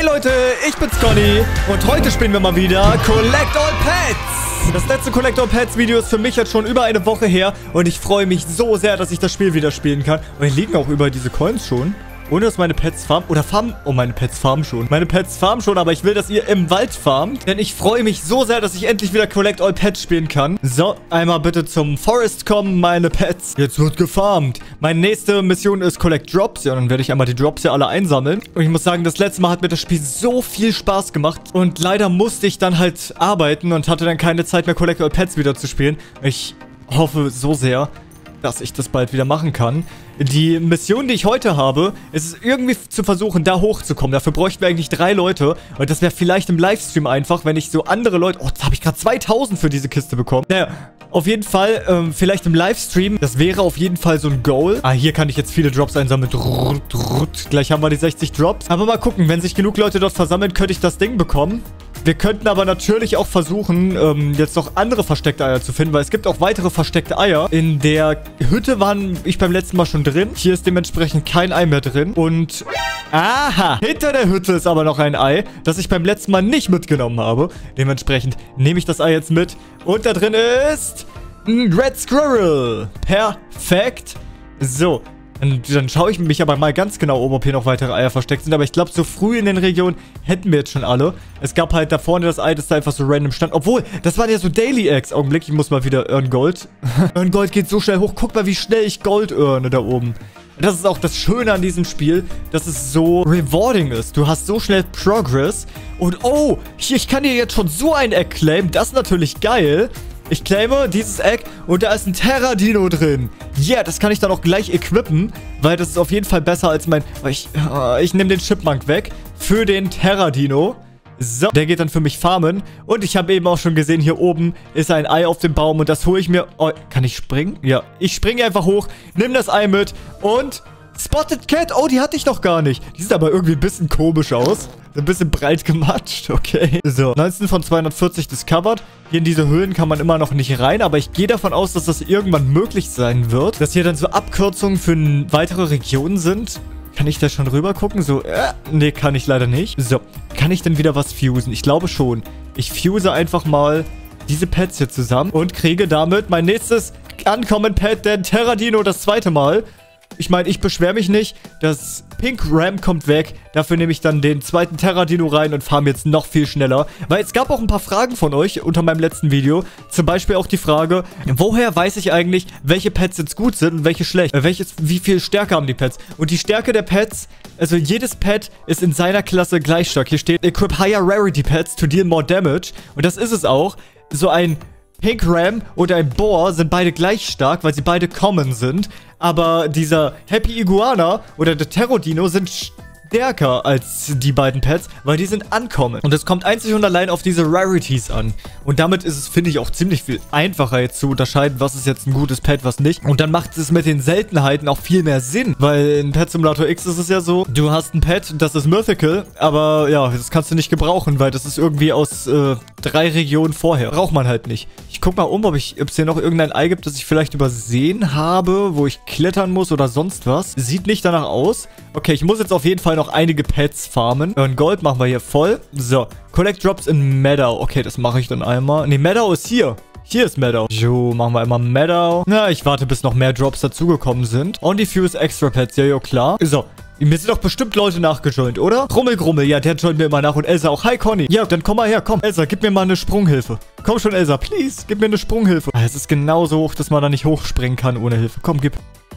Hey Leute, ich bin's Conny und heute spielen wir mal wieder Collect All Pets. Das letzte Collect All Pets Video ist für mich jetzt schon über eine Woche her und ich freue mich so sehr, dass ich das Spiel wieder spielen kann. Und hier liegen auch über diese Coins schon. Ohne dass meine Pets farmen. Oder farmen. Oh, meine Pets farmen schon. Meine Pets farmen schon, aber ich will, dass ihr im Wald farmt. Denn ich freue mich so sehr, dass ich endlich wieder Collect All Pets spielen kann. So, einmal bitte zum Forest kommen, meine Pets. Jetzt wird gefarmt. Meine nächste Mission ist Collect Drops. Ja, dann werde ich einmal die Drops hier alle einsammeln. Und ich muss sagen, das letzte Mal hat mir das Spiel so viel Spaß gemacht. Und leider musste ich dann halt arbeiten und hatte dann keine Zeit mehr, Collect All Pets wieder zu spielen. Ich hoffe so sehr, dass ich das bald wieder machen kann. Die Mission, die ich heute habe, ist irgendwie zu versuchen, da hochzukommen. Dafür bräuchten wir eigentlich 3 Leute. Und das wäre vielleicht im Livestream einfach, wenn ich so andere Leute... Oh, jetzt habe ich gerade 2000 für diese Kiste bekommen. Naja, auf jeden Fall, vielleicht im Livestream. Das wäre auf jeden Fall so ein Goal. Ah, hier kann ich jetzt viele Drops einsammeln. Gleich haben wir die 60 Drops. Aber mal gucken, wenn sich genug Leute dort versammeln, könnte ich das Ding bekommen. Wir könnten aber natürlich auch versuchen, jetzt noch andere versteckte Eier zu finden, weil es gibt auch weitere versteckte Eier. In der Hütte waren ich beim letzten Mal schon drin. Hier ist dementsprechend kein Ei mehr drin. Und, aha, hinter der Hütte ist aber noch ein Ei, das ich beim letzten Mal nicht mitgenommen habe. Dementsprechend nehme ich das Ei jetzt mit. Und da drin ist ein Red Squirrel. Perfekt. So. Dann schaue ich mich aber mal ganz genau um, ob hier noch weitere Eier versteckt sind. Aber ich glaube, so früh in den Regionen hätten wir jetzt schon alle. Es gab halt da vorne das Ei, das da einfach so random stand. Obwohl, das waren ja so Daily Eggs. Augenblick, ich muss mal wieder Earn Gold. Earn Gold geht so schnell hoch. Guck mal, wie schnell ich Gold earne da oben. Das ist auch das Schöne an diesem Spiel, dass es so rewarding ist. Du hast so schnell Progress. Und oh, ich kann hier jetzt schon so ein Egg claimen. Das ist natürlich geil. Ich claime dieses Egg und da ist ein Terradino drin. Yeah, das kann ich dann auch gleich equippen, weil das ist auf jeden Fall besser als mein... Ich nehme den Chipmunk weg für den Terradino. So, der geht dann für mich farmen. Und ich habe eben auch schon gesehen, hier oben ist ein Ei auf dem Baum und das hole ich mir... Oh, kann ich springen? Ja, ich springe einfach hoch, nimm das Ei mit und... Spotted Cat, oh, die hatte ich noch gar nicht. Die sieht aber irgendwie ein bisschen komisch aus. Ein bisschen breit gematscht, okay. So, 19 von 240 discovered. Hier in diese Höhlen kann man immer noch nicht rein, aber ich gehe davon aus, dass das irgendwann möglich sein wird. Dass hier dann so Abkürzungen für weitere Regionen sind. Kann ich da schon rüber gucken? So, nee, kann ich leider nicht. So, kann ich denn wieder was fusen? Ich glaube schon. Ich fuse einfach mal diese Pets hier zusammen und kriege damit mein nächstes Ankommen-Pet, den Terradino, das zweite Mal. Ich meine, ich beschwere mich nicht. Das Pink Ram kommt weg. Dafür nehme ich dann den zweiten Terradino rein und farm jetzt noch viel schneller. Weil es gab auch ein paar Fragen von euch unter meinem letzten Video. Zum Beispiel auch die Frage, woher weiß ich eigentlich, welche Pets jetzt gut sind und welche schlecht? Wie viel Stärke haben die Pets? Und die Stärke der Pets, also jedes Pet ist in seiner Klasse gleich stark. Hier steht, equip higher rarity pets to deal more damage. Und das ist es auch. So ein Pink Ram oder ein Boar sind beide gleich stark, weil sie beide common sind. Aber dieser Happy Iguana oder der Terradino sind stärker als die beiden Pets, weil die sind uncommon. Und es kommt einzig und allein auf diese Rarities an. Und damit ist es, finde ich, auch ziemlich viel einfacher jetzt zu unterscheiden, was ist jetzt ein gutes Pet, was nicht. Und dann macht es mit den Seltenheiten auch viel mehr Sinn. Weil in Pet Simulator X ist es ja so, du hast ein Pet, das ist Mythical, aber ja, das kannst du nicht gebrauchen, weil das ist irgendwie aus 3 Regionen vorher. Braucht man halt nicht. Ich guck mal um, ob es hier noch irgendein Ei gibt, das ich vielleicht übersehen habe, wo ich klettern muss oder sonst was. Sieht nicht danach aus. Okay, ich muss jetzt auf jeden Fall noch einige Pets farmen. Und Gold machen wir hier voll. So, Collect Drops in Meadow. Okay, das mache ich dann einmal. Ne, Meadow ist hier. Hier ist Meadow. So, machen wir einmal Meadow. Na, ich warte, bis noch mehr Drops dazugekommen sind. Und die Fuse Extra Pets. Ja, klar. So. Mir sind doch bestimmt Leute nachgejoint, oder? Grummel, ja, der joint mir immer nach. Und Elsa auch. Hi, Conny. Ja, dann komm mal her, komm. Elsa, gib mir mal eine Sprunghilfe. Komm schon, Elsa, please. Gib mir eine Sprunghilfe. Es ist genauso hoch, dass man da nicht hochspringen kann ohne Hilfe. Komm, gib.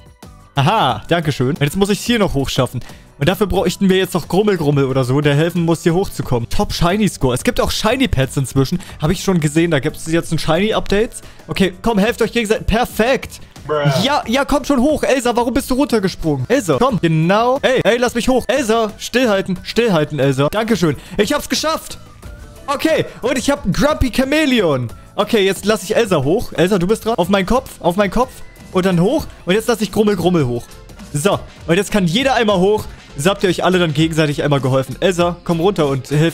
Aha, dankeschön. Und jetzt muss ich es hier noch hochschaffen. Und dafür bräuchten wir jetzt noch Grummel oder so, der helfen muss, hier hochzukommen. Top Shiny Score. Es gibt auch Shiny Pets inzwischen. Habe ich schon gesehen. Da gibt es jetzt ein Shiny Updates. Okay, komm, helft euch gegenseitig. Perfekt. Ja, komm schon hoch. Elsa, warum bist du runtergesprungen? Elsa, komm. Genau. Ey, lass mich hoch. Elsa, stillhalten, Elsa. Dankeschön. Ich hab's geschafft. Okay, und ich hab einen Grumpy Chameleon. Okay, jetzt lasse ich Elsa hoch. Elsa, du bist dran. Auf meinen Kopf. Und dann hoch. Und jetzt lasse ich Grummel hoch. So, und jetzt kann jeder einmal hoch. So habt ihr euch alle dann gegenseitig einmal geholfen. Elsa, komm runter und hilf.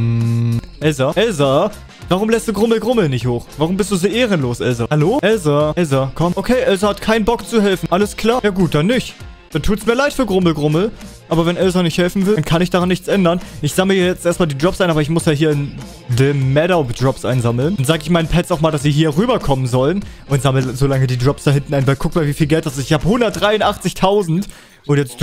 Elsa, warum lässt du Grummel nicht hoch? Warum bist du so ehrenlos, Elsa? Hallo? Elsa, komm. Okay, Elsa hat keinen Bock zu helfen. Alles klar? Ja gut, dann nicht. Dann tut's mir leid für Grummel. Aber wenn Elsa nicht helfen will, dann kann ich daran nichts ändern. Ich sammle jetzt erstmal die Drops ein, aber ich muss ja hier in The Meadow Drops einsammeln. Dann sage ich meinen Pets auch mal, dass sie hier rüberkommen sollen. Und sammle so lange die Drops da hinten ein, weil guck mal, wie viel Geld das ist. Ich habe 183.000. Und jetzt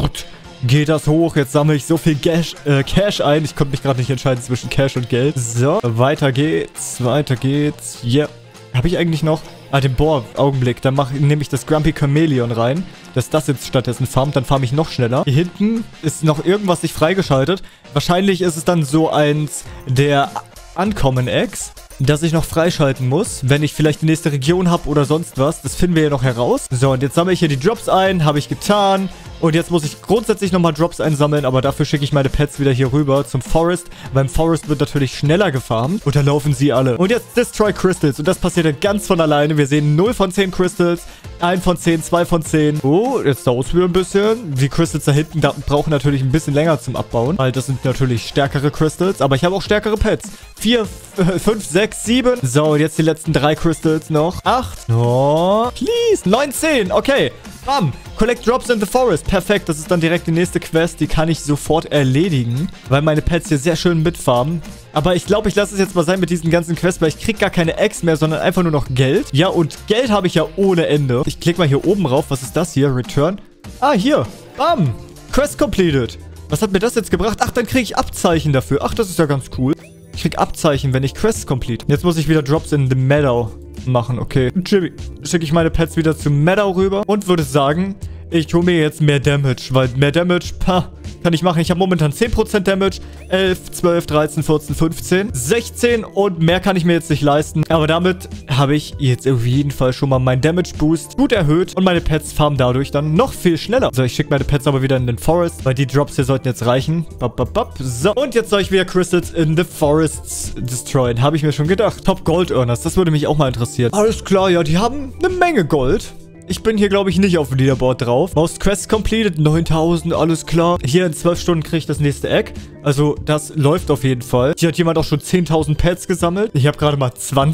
geht das hoch. Jetzt sammle ich so viel Cash ein. Ich konnte mich gerade nicht entscheiden zwischen Cash und Geld. So, weiter geht's. Weiter geht's. Yeah. Habe ich eigentlich noch... den Bohr, Augenblick. Dann nehme ich das Grumpy Chameleon rein. Dass das jetzt stattdessen farmt. Dann farme ich noch schneller. Hier hinten ist noch irgendwas nicht freigeschaltet. Wahrscheinlich ist es dann so eins der Uncommon Eggs, das ich noch freischalten muss, wenn ich vielleicht die nächste Region habe oder sonst was. Das finden wir ja noch heraus. So, und jetzt sammle ich hier die Drops ein. Habe ich getan. Und jetzt muss ich grundsätzlich nochmal Drops einsammeln, aber dafür schicke ich meine Pets wieder hier rüber zum Forest. Beim Forest wird natürlich schneller gefarmt und da laufen sie alle. Und jetzt Destroy Crystals und das passiert dann ganz von alleine. Wir sehen 0 von 10 Crystals, 1 von 10, 2 von 10. Oh, jetzt dauert es wieder ein bisschen. Die Crystals da hinten brauchen natürlich ein bisschen länger zum Abbauen, weil das sind natürlich stärkere Crystals, aber ich habe auch stärkere Pets. 4, 5, 6, 7. So, und jetzt die letzten 3 Crystals noch. 8. Oh, please. 9, 10. Okay. Bam. Collect Drops in the Forest. Perfekt. Das ist dann direkt die nächste Quest. Die kann ich sofort erledigen, weil meine Pets hier sehr schön mitfarmen. Aber ich glaube, ich lasse es jetzt mal sein mit diesen ganzen Quests, weil ich kriege gar keine Eggs mehr, sondern einfach nur noch Geld. Ja, und Geld habe ich ja ohne Ende. Ich klicke mal hier oben rauf. Was ist das hier? Return. Ah, hier. Bam. Quest completed. Was hat mir das jetzt gebracht? Ach, dann kriege ich Abzeichen dafür. Ach, das ist ja ganz cool. Ich kriege Abzeichen, wenn ich Quests complete. Jetzt muss ich wieder Drops in the Meadow machen. Okay. Schicke ich meine Pets wieder zu Meadow rüber und würde sagen, ich hole mir jetzt mehr Damage, weil mehr Damage, kann ich machen. Ich habe momentan 10% Damage, 11, 12, 13, 14, 15, 16 und mehr kann ich mir jetzt nicht leisten. Aber damit habe ich jetzt auf jeden Fall schon mal meinen Damage Boost gut erhöht und meine Pets farmen dadurch dann noch viel schneller. So, ich schicke meine Pets aber wieder in den Forest, weil die Drops hier sollten jetzt reichen. So, und jetzt soll ich wieder Crystals in the Forests destroyen. Habe ich mir schon gedacht. Top Gold Earners, das würde mich auch mal interessieren. Alles klar, ja, die haben eine Menge Gold. Ich bin hier, glaube ich, nicht auf dem Leaderboard drauf. Most Quests completed, 9000, alles klar. Hier in 12 Stunden kriege ich das nächste Egg. Also, das läuft auf jeden Fall. Hier hat jemand auch schon 10.000 Pets gesammelt. Ich habe gerade mal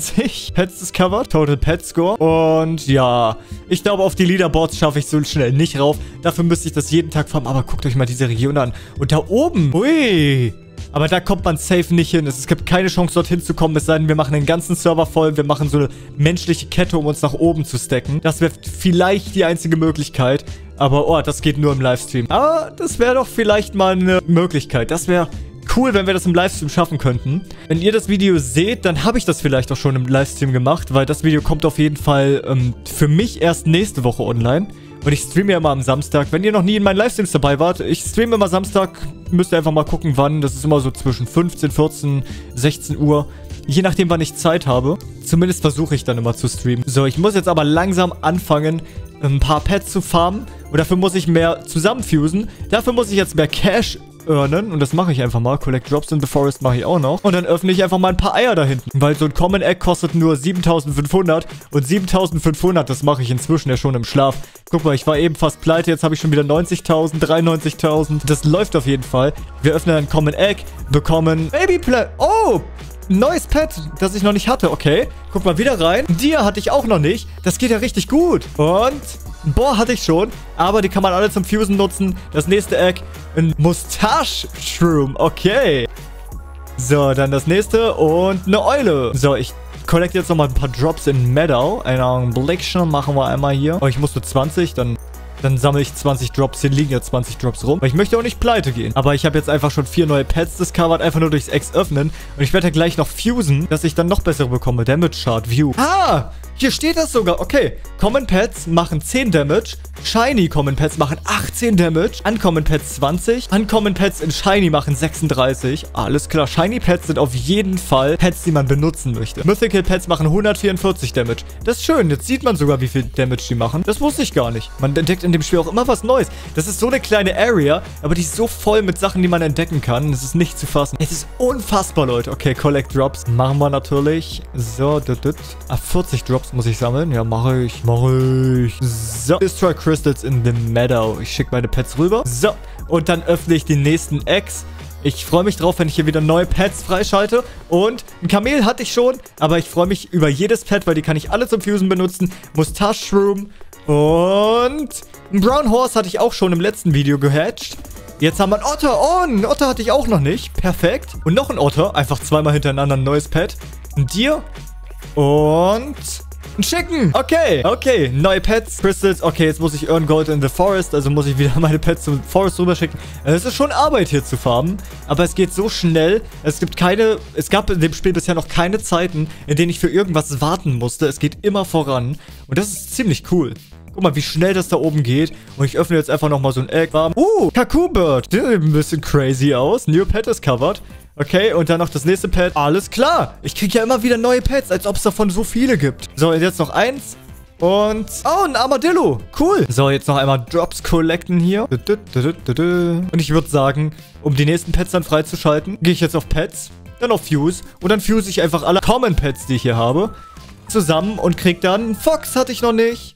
20 Pets discovered. Total Pet Score. Und ja, ich glaube, auf die Leaderboards schaffe ich so schnell nicht rauf. Dafür müsste ich das jeden Tag farmen. Aber guckt euch mal diese Region an. Und da oben, ui... Aber da kommt man safe nicht hin. Es gibt keine Chance, dorthin zu kommen. Es sei denn, wir machen den ganzen Server voll. Wir machen so eine menschliche Kette, um uns nach oben zu stacken. Das wäre vielleicht die einzige Möglichkeit. Aber, oh, das geht nur im Livestream. Aber das wäre doch vielleicht mal eine Möglichkeit. Das wäre cool, wenn wir das im Livestream schaffen könnten. Wenn ihr das Video seht, dann habe ich das vielleicht auch schon im Livestream gemacht. Weil das Video kommt auf jeden Fall für mich erst nächste Woche online. Und ich streame ja immer am Samstag. Wenn ihr noch nie in meinen Livestreams dabei wart, ich streame immer Samstag. Müsst ihr einfach mal gucken, wann. Das ist immer so zwischen 15, 14, 16 Uhr. Je nachdem, wann ich Zeit habe. Zumindest versuche ich dann immer zu streamen. So, ich muss jetzt aber langsam anfangen, ein paar Pets zu farmen. Und dafür muss ich mehr zusammenfusen. Dafür muss ich jetzt mehr Cash earnen. Und das mache ich einfach mal. Collect Drops in the Forest mache ich auch noch. Und dann öffne ich einfach mal ein paar Eier da hinten. Weil so ein Common Egg kostet nur 7.500. Und 7.500, das mache ich inzwischen ja schon im Schlaf. Guck mal, ich war eben fast pleite. Jetzt habe ich schon wieder 90.000, 93.000. Das läuft auf jeden Fall. Wir öffnen ein Common Egg, bekommen Babyplant. Oh! Neues Pet, das ich noch nicht hatte. Okay, guck mal wieder rein. Dir hatte ich auch noch nicht. Das geht ja richtig gut. Und Boah, hatte ich schon. Aber die kann man alle zum Fusen nutzen. Das nächste Egg, ein Mustache-Shroom. Okay. So, dann das nächste und eine Eule. So, ich collect jetzt nochmal ein paar Drops in Meadow. Einen Augenblick schon. Machen wir einmal hier. Oh, ich muss nur 20, dann sammle ich 20 Drops. Hier liegen ja 20 Drops rum. Weil ich möchte auch nicht pleite gehen. Aber ich habe jetzt einfach schon 4 neue Pets discovered. Einfach nur durchs Eggs öffnen. Und ich werde ja gleich noch fusen, dass ich dann noch bessere bekomme. Damage Chart View. Ah! Hier steht das sogar. Okay. Common Pets machen 10 Damage. Shiny Common Pets machen 18 Damage. Uncommon Pets 20. Uncommon Pets in Shiny machen 36. Alles klar. Shiny Pets sind auf jeden Fall Pets, die man benutzen möchte. Mythical Pets machen 144 Damage. Das ist schön. Jetzt sieht man sogar, wie viel Damage die machen. Das wusste ich gar nicht. Man entdeckt in dem Spiel auch immer was Neues. Das ist so eine kleine Area, aber die ist so voll mit Sachen, die man entdecken kann. Das ist nicht zu fassen. Es ist unfassbar, Leute. Okay, Collect Drops. Machen wir natürlich. So, 40 Drops muss ich sammeln. Ja, mache ich. So. Destroy Crystals in the Meadow. Ich schicke meine Pets rüber. So. Und dann öffne ich die nächsten Eggs. Ich freue mich drauf, wenn ich hier wieder neue Pets freischalte. Und ein Kamel hatte ich schon. Aber ich freue mich über jedes Pet, weil die kann ich alle zum Fusen benutzen. Mustache Shroom. Und ein Brown Horse hatte ich auch schon im letzten Video gehatcht. Jetzt haben wir einen Otter. Oh, einen Otter hatte ich auch noch nicht. Perfekt. Und noch ein Otter. Einfach zweimal hintereinander ein neues Pet. Ein Deer. Und ein Chicken. Okay. Okay. Neue Pets. Crystals. Okay, jetzt muss ich earn Gold in the Forest. Also muss ich wieder meine Pets zum Forest rüberschicken. Es ist schon Arbeit hier zu farmen. Aber es geht so schnell. Es gab in dem Spiel bisher noch keine Zeiten, in denen ich für irgendwas warten musste. Es geht immer voran. Und das ist ziemlich cool. Guck mal, wie schnell das da oben geht. Und ich öffne jetzt einfach nochmal so ein Egg. Kaku Bird. Der sieht ein bisschen crazy aus. New Pet ist covered. Okay, und dann noch das nächste Pet. Alles klar. Ich kriege ja immer wieder neue Pets, als ob es davon so viele gibt. So, und jetzt noch eins. Und... Oh, ein Armadillo. Cool. So, jetzt noch einmal Drops collecten hier. Und ich würde sagen, um die nächsten Pets dann freizuschalten, gehe ich jetzt auf Pets, dann auf Fuse. Und dann fuse ich einfach alle Common Pets, die ich hier habe, zusammen und kriege dann... Fox hatte ich noch nicht.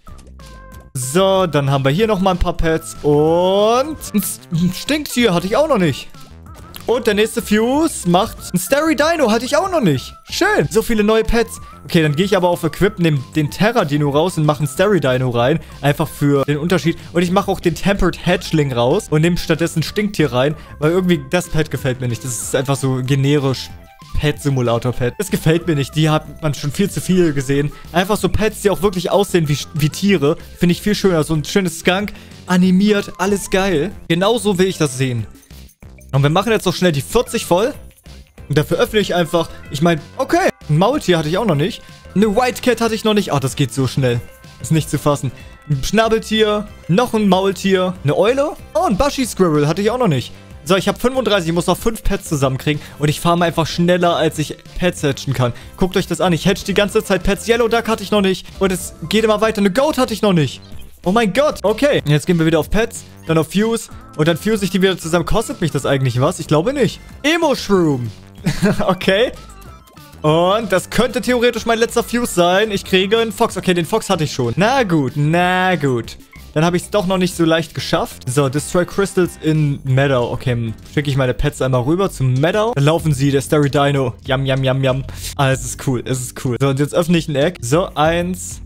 So, dann haben wir hier nochmal ein paar Pets. Und ein Stinktier hatte ich auch noch nicht. Und der nächste Fuse macht ein Starry Dino. Hatte ich auch noch nicht. Schön. So viele neue Pets. Okay, dann gehe ich aber auf Equip, nehme den Terra Dino raus und mache einen Starry Dino rein. Einfach für den Unterschied. Und ich mache auch den Tempered Hatchling raus und nehme stattdessen ein Stinktier rein. Weil irgendwie das Pet gefällt mir nicht. Das ist einfach so generisch. Pet-Simulator-Pet. Das gefällt mir nicht. Die hat man schon viel zu viel gesehen. Einfach so Pets, die auch wirklich aussehen wie Tiere. Finde ich viel schöner. So ein schönes Skunk. Animiert. Alles geil. Genauso will ich das sehen. Und wir machen jetzt noch schnell die 40 voll. Und dafür öffne ich einfach... Ich meine, okay. Ein Maultier hatte ich auch noch nicht. Eine White Cat hatte ich noch nicht. Ach, das geht so schnell. Ist nicht zu fassen. Ein Schnabeltier. Noch ein Maultier. Eine Eule. Oh, ein Bushy Squirrel hatte ich auch noch nicht. So, ich habe 35, ich muss noch 5 Pets zusammenkriegen. Und ich farme einfach schneller, als ich Pets hatchen kann. Guckt euch das an, ich hatch die ganze Zeit Pets. Yellow Duck hatte ich noch nicht. Und es geht immer weiter. Eine Goat hatte ich noch nicht. Oh mein Gott. Okay, jetzt gehen wir wieder auf Pets, dann auf Fuse. Und dann fuse ich die wieder zusammen. Kostet mich das eigentlich was? Ich glaube nicht. Emo-Shroom. Okay. Und das könnte theoretisch mein letzter Fuse sein. Ich kriege einen Fox. Okay, den Fox hatte ich schon. Na gut, na gut. Dann habe ich es doch noch nicht so leicht geschafft. So, Destroy Crystals in Meadow. Okay, schicke ich meine Pets einmal rüber zum Meadow. Dann laufen sie, der Starry Dino. Yum, yum, yum, yum. Ah, es ist cool, es ist cool. So, und jetzt öffne ich ein Egg. So, 1,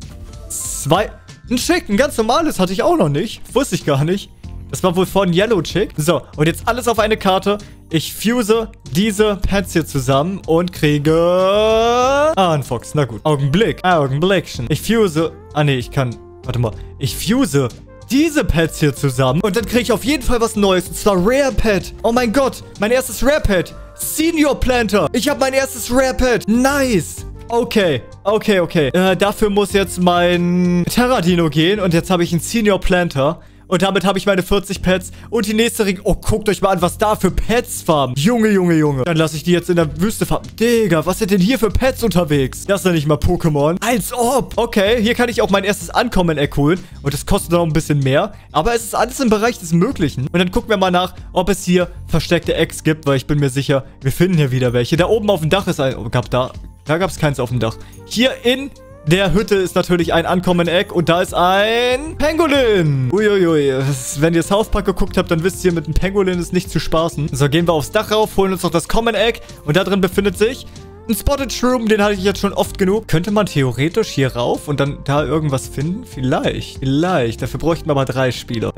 2. Ein Chick, ein ganz normales hatte ich auch noch nicht. Wusste ich gar nicht. Das war wohl von Yellow Chick. So, und jetzt alles auf eine Karte. Ich fuse diese Pets hier zusammen und kriege... Ah, ein Fox. Na gut. Augenblickchen. Ich fuse... Ah, nee, ich kann... Warte mal. Ich fuse diese Pets hier zusammen. Und dann kriege ich auf jeden Fall was Neues. Und zwar Rare Pet. Oh mein Gott. Mein erstes Rare Pet. Senior Planter. Ich habe mein erstes Rare Pet. Nice. Okay. Dafür muss jetzt mein Terra Dino gehen. Und jetzt habe ich einen Senior Planter. Und damit habe ich meine 40 Pets. Und die nächste Ring... Oh, guckt euch mal an, was da für Pets farmen. Junge. Dann lasse ich die jetzt in der Wüste farmen. Digga, was sind denn hier für Pets unterwegs? Das sind nicht mal Pokémon. Als ob. Okay, hier kann ich auch mein erstes Ankommen-Eck holen. Und das kostet noch ein bisschen mehr. Aber es ist alles im Bereich des Möglichen. Und dann gucken wir mal nach, ob es hier versteckte Eggs gibt. Weil ich bin mir sicher, wir finden hier wieder welche. Da oben auf dem Dach ist ein... Oh, da gab es keins auf dem Dach. Hier in... der Hütte ist natürlich ein Ankommen-Egg und da ist ein Pangolin. Uiuiui. Wenn ihr South Park geguckt habt, dann wisst ihr, mit einem Pangolin ist nicht zu spaßen. So, gehen wir aufs Dach rauf, holen uns noch das Common-Egg und da drin befindet sich ein Spotted Shroom, den hatte ich jetzt schon oft genug. Könnte man theoretisch hier rauf und dann da irgendwas finden? Vielleicht. Dafür bräuchten wir aber 3 Spieler.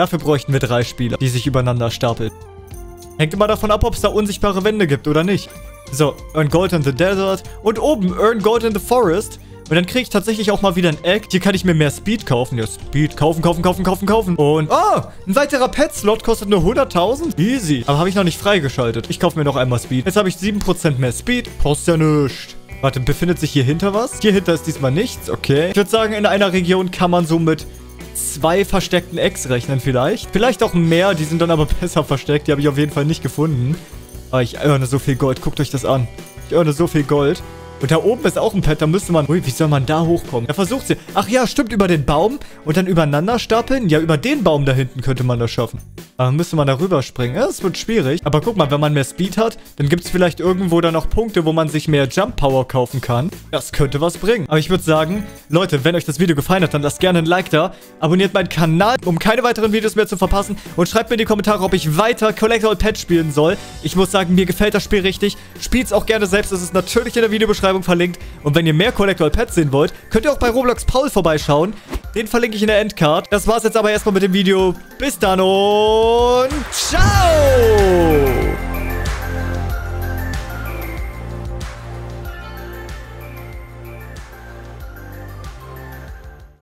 Die sich übereinander stapeln. Hängt immer davon ab, ob es da unsichtbare Wände gibt oder nicht. So, Earn Gold in the Desert und oben Earn Gold in the Forest. Und dann kriege ich tatsächlich auch mal wieder ein Egg. Hier kann ich mir mehr Speed kaufen. Ja, Speed. Kaufen. Und, oh, ein weiterer Pet-Slot kostet nur 100.000. Easy. Aber habe ich noch nicht freigeschaltet. Ich kaufe mir noch einmal Speed. Jetzt habe ich 7% mehr Speed. Kostet ja nichts. Warte, befindet sich hier hinter was? Hier hinter ist diesmal nichts. Okay. Ich würde sagen, in einer Region kann man so mit 2 versteckten Eggs rechnen vielleicht. Vielleicht auch mehr. Die sind dann aber besser versteckt. Die habe ich auf jeden Fall nicht gefunden. Aber ich earne so viel Gold. Guckt euch das an. Ich earne so viel Gold. Und da oben ist auch ein Pet, da müsste man... Ui, wie soll man da hochkommen? Er versucht sie... Ach ja, stimmt, über den Baum und dann übereinander stapeln. Ja, über den Baum da hinten könnte man das schaffen. Aber müsste man da rüberspringen. Ja, das wird schwierig. Aber guck mal, wenn man mehr Speed hat, dann gibt es vielleicht irgendwo da noch Punkte, wo man sich mehr Jump Power kaufen kann. Das könnte was bringen. Aber ich würde sagen, Leute, wenn euch das Video gefallen hat, dann lasst gerne ein Like da. Abonniert meinen Kanal, um keine weiteren Videos mehr zu verpassen. Und schreibt mir in die Kommentare, ob ich weiter Collect All Pets spielen soll. Ich muss sagen, mir gefällt das Spiel richtig. Spielt's auch gerne selbst. Es ist natürlich in der Videobeschreibung verlinkt. Und wenn ihr mehr Collect All Pets sehen wollt, könnt ihr auch bei Roblox Paul vorbeischauen. Den verlinke ich in der Endcard. Das war's jetzt aber erstmal mit dem Video. Bis dann und ciao!